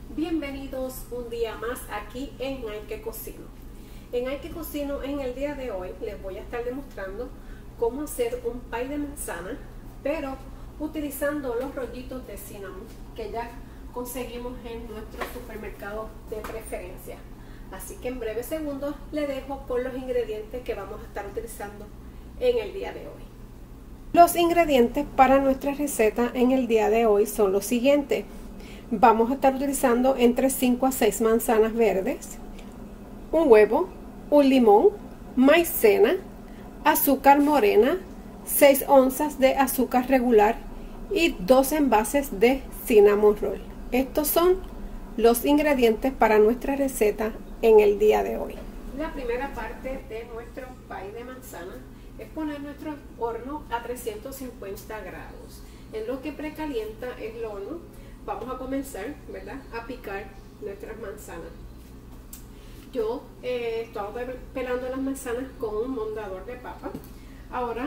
Bienvenidos un día más aquí en Ay Que Cocino. En Ay Que Cocino, en el día de hoy les voy a estar demostrando cómo hacer un pie de manzana, pero utilizando los rollitos de cinnamon que ya conseguimos en nuestro supermercado de preferencia. Así que en breves segundos le dejo con los ingredientes que vamos a estar utilizando en el día de hoy. Los ingredientes para nuestra receta en el día de hoy son los siguientes. Vamos a estar utilizando entre 5 a 6 manzanas verdes, un huevo, un limón, maicena, azúcar morena, 6 onzas de azúcar regular y 2 envases de cinnamon roll. Estos son los ingredientes para nuestra receta en el día de hoy. La primera parte de nuestro pie de manzana es poner nuestro horno a 350 grados. En lo que precalienta el horno, vamos a comenzar, ¿verdad?, a picar nuestras manzanas. Yo estaba pelando las manzanas con un moldador de papa. Ahora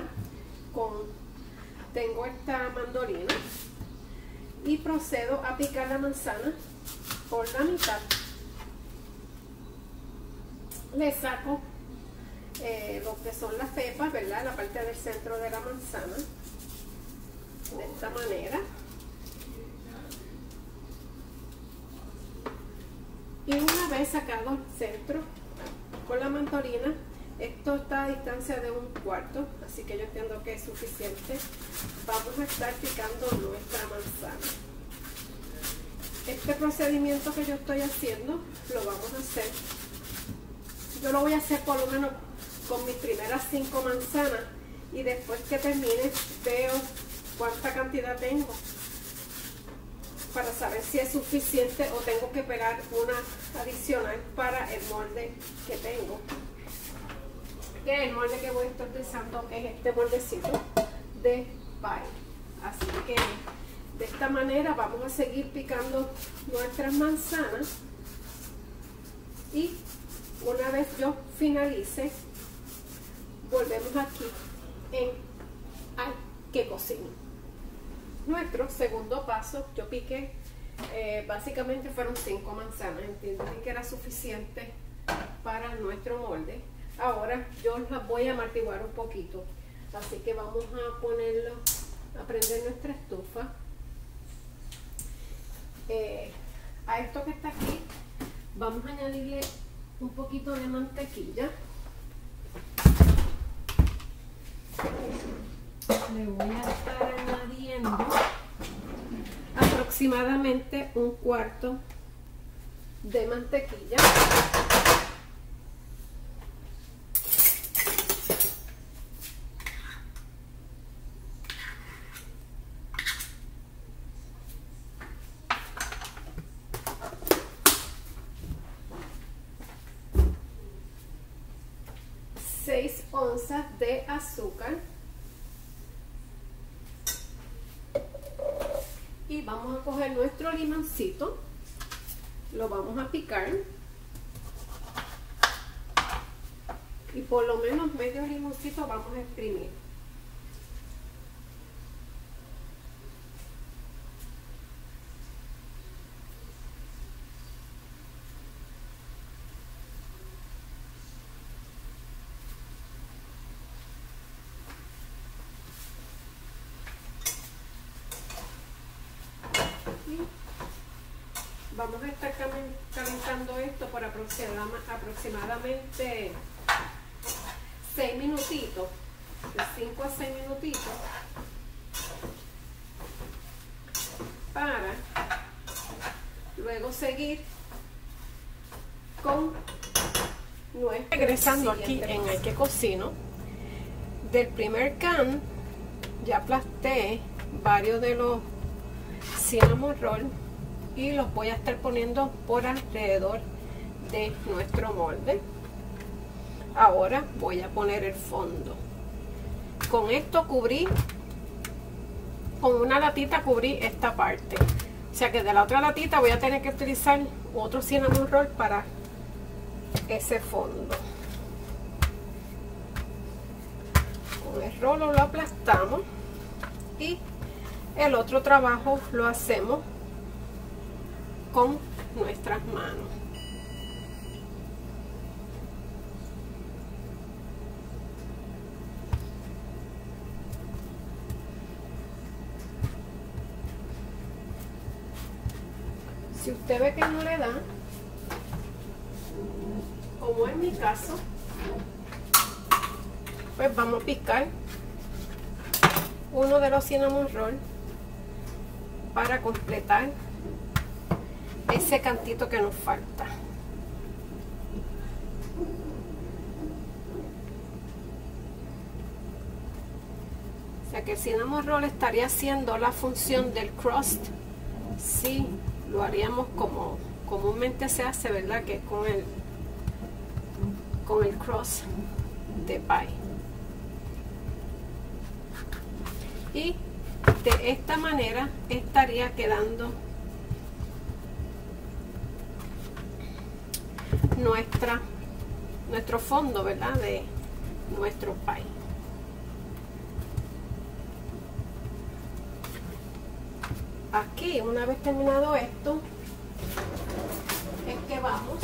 tengo esta mandolina y procedo a picar la manzana por la mitad. Le saco lo que son las pepas, ¿verdad?, la parte del centro de la manzana, de esta manera. Y una vez sacado el centro con la mandolina, esto está a distancia de 1/4, así que yo entiendo que es suficiente. Vamos a estar picando nuestra manzana. Este procedimiento que yo estoy haciendo lo vamos a hacer, yo lo voy a hacer por lo menos con mis primeras 5 manzanas, y después que termine veo cuánta cantidad tengo para saber si es suficiente o tengo que pelar una adicional para el molde que tengo. Que el molde que voy a estar utilizando es este moldecito de pie. Así que de esta manera vamos a seguir picando nuestras manzanas, y una vez yo finalice, volvemos aquí en Ay Que Cocino. Nuestro segundo paso, yo piqué, básicamente fueron 5 manzanas, entendí que era suficiente para nuestro molde. Ahora yo las voy a amortiguar un poquito, así que vamos a ponerlo, a prender nuestra estufa. A esto que está aquí vamos a añadirle un poquito de mantequilla. Le voy a estar añadiendo aproximadamente 1/4 de mantequilla. Seis onzas de azúcar. Y vamos a coger nuestro limoncito, lo vamos a picar, y por lo menos medio limoncito vamos a exprimir. Vamos a estar calentando esto por aproximadamente 6 minutitos, de 5 a 6 minutitos, para luego seguir con nuestro. Regresando aquí en Ay Que Cocino, del primer can ya aplasté varios de los cinnamon roll y los voy a estar poniendo por alrededor de nuestro molde. Ahora voy a poner el fondo. Con esto cubrí, con una latita cubrí esta parte, o sea que de la otra latita voy a tener que utilizar otro cinnamon roll para ese fondo. Con el rolo lo aplastamos y el otro trabajo lo hacemos con nuestras manos. Si usted ve que no le da, como en mi caso, pues vamos a picar uno de los cinnamon roll para completar ese cantito que nos falta. O sea que el cinnamon roll estaría haciendo la función del crust si lo haríamos como comúnmente se hace, ¿verdad? Que con el crust de pie. Y de esta manera estaría quedando nuestro fondo, ¿verdad? De nuestro pie. Aquí, una vez terminado esto, es que vamos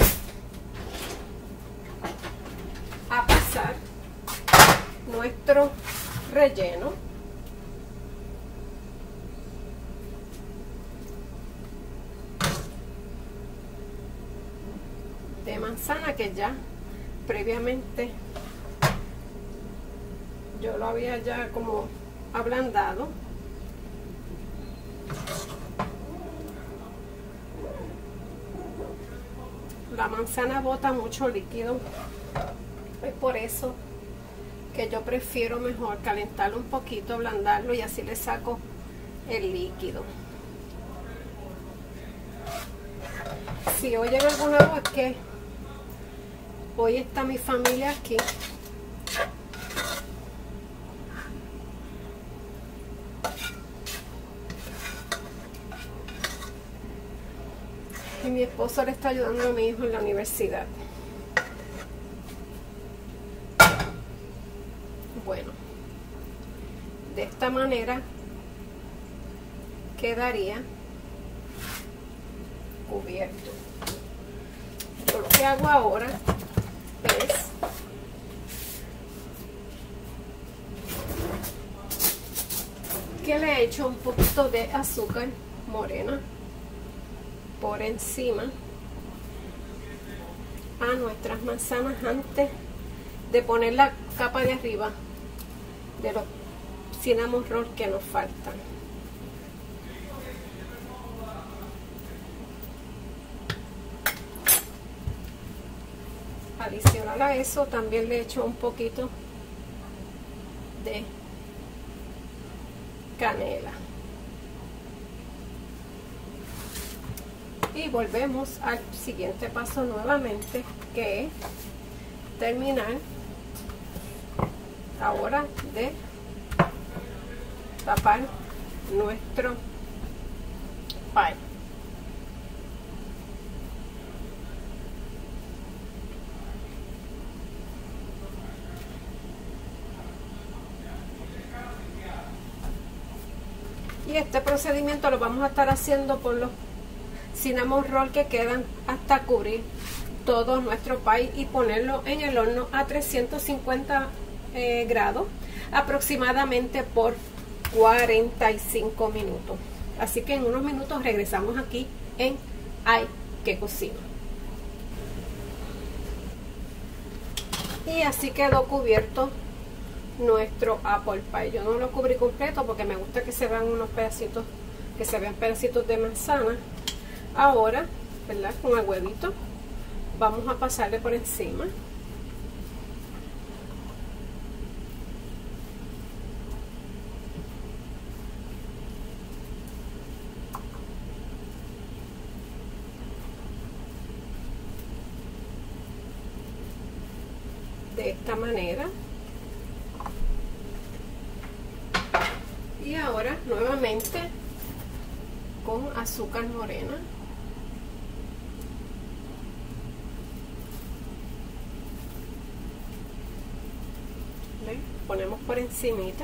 a pasar nuestro relleno de manzana, que ya previamente yo lo había ya como ablandado. La manzana bota mucho líquido, es por eso que yo prefiero mejor calentarlo un poquito, ablandarlo, y así le saco el líquido. Si oyen alguna voz, es que hoy está mi familia aquí. Y mi esposo le está ayudando a mi hijo en la universidad. Bueno, de esta manera quedaría cubierto. Yo lo que hago ahora es que le echo un poquito de azúcar morena por encima a nuestras manzanas antes de poner la capa de arriba de los cinnamon roll que nos faltan. Adicional a eso, también le echo un poquito de canela. Y volvemos al siguiente paso nuevamente, que es terminar ahora de tapar nuestro pie. Y este procedimiento lo vamos a estar haciendo por los cinnamon roll que quedan hasta cubrir todo nuestro pie y ponerlo en el horno a 350 grados aproximadamente por 45 minutos. Así que en unos minutos regresamos aquí en Ay que Cocino. Y así quedó cubierto nuestro apple pie. Yo no lo cubrí completo porque me gusta que se vean unos pedacitos, que se vean pedacitos de manzana. Ahora, ¿verdad? Con el huevito vamos a pasarle por encima. De esta manera. Y ahora nuevamente con azúcar morena. ¿Ven? Ponemos por encimita.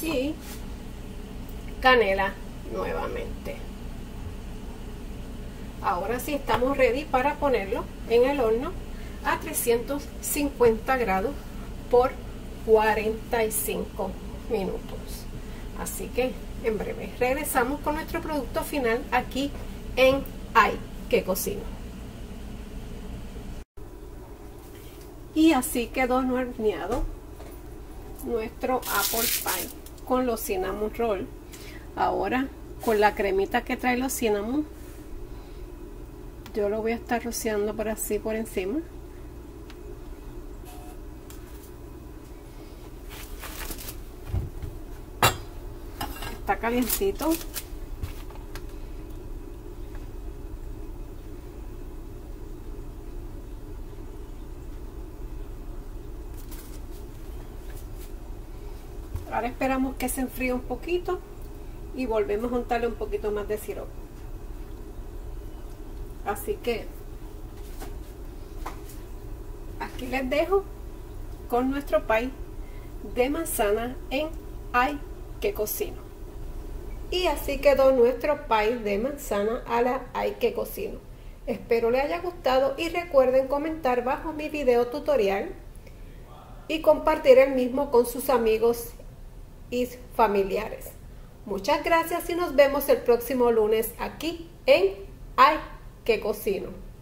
y canela nuevamente. Ahora sí estamos ready para ponerlo en el horno a 350 grados por 45 minutos. Así que en breve regresamos con nuestro producto final aquí en Ay que Cocino. Y así quedó horneado nuestro apple pie con los cinnamon roll. Ahora con la cremita que trae los cinnamon, yo lo voy a estar rociando por así por encima. Está calientito. Ahora esperamos que se enfríe un poquito y volvemos a untarle un poquito más de sirope. Así que aquí les dejo con nuestro pie de manzana en Ay que Cocino. Y así quedó nuestro pie de manzana a la Ay que Cocino. Espero les haya gustado y recuerden comentar bajo mi video tutorial y compartir el mismo con sus amigos y familiares. Muchas gracias y nos vemos el próximo lunes aquí en Ay que Cocino.